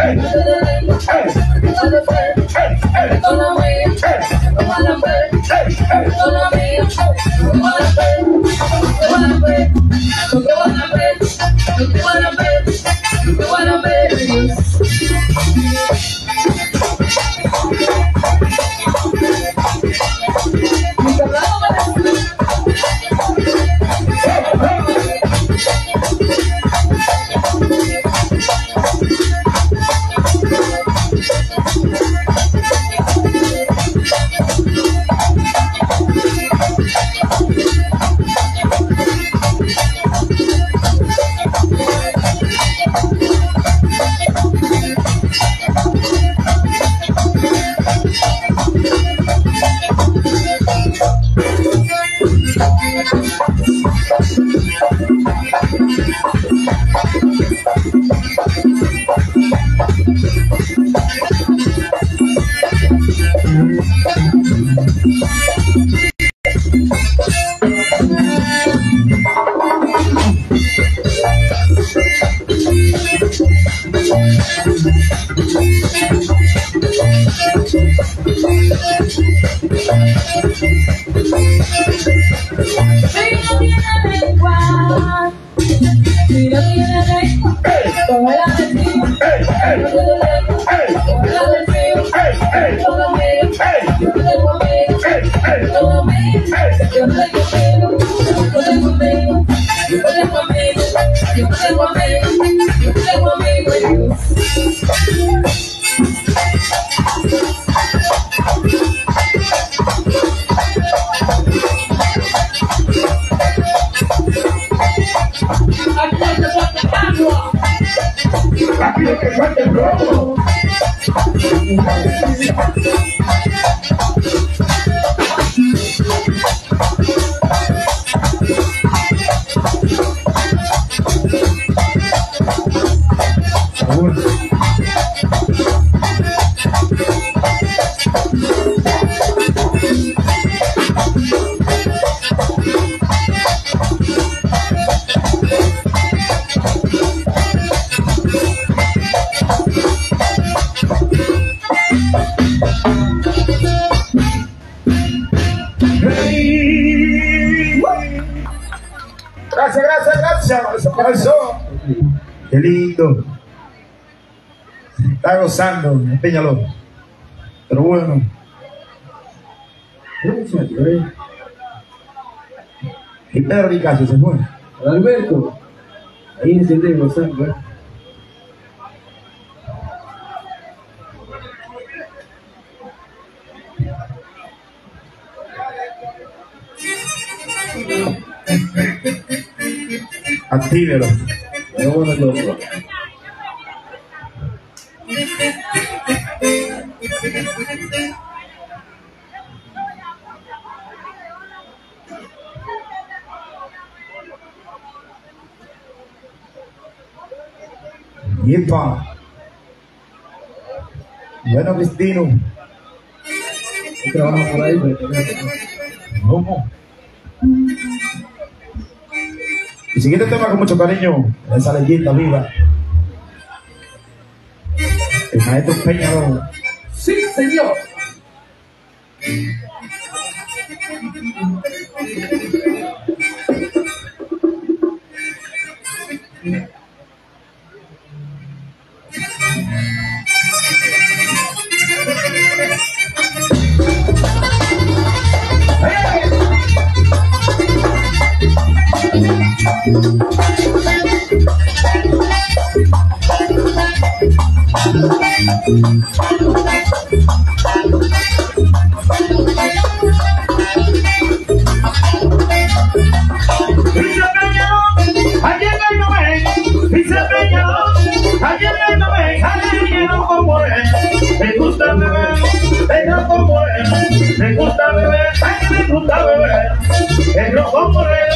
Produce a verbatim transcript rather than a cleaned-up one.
Gracias, gracias, gracias. Por eso. Qué lindo. Está gozando en Peñaló. Pero bueno. Y Pedro Nicasio se fue. Alberto. Ahí se está gozando, ¿eh? Actívelo. No, bueno, loco. Yepa. Bueno, Cristino. Yo trabajo por ahí, pero ¿Cómo? El siguiente tema con mucho cariño, esa leyenda viva. El maestro Peñaló. ¡sí, señor! Me gusta beber, pero como él. Me gusta beber, ay, me gusta beber, pero como él.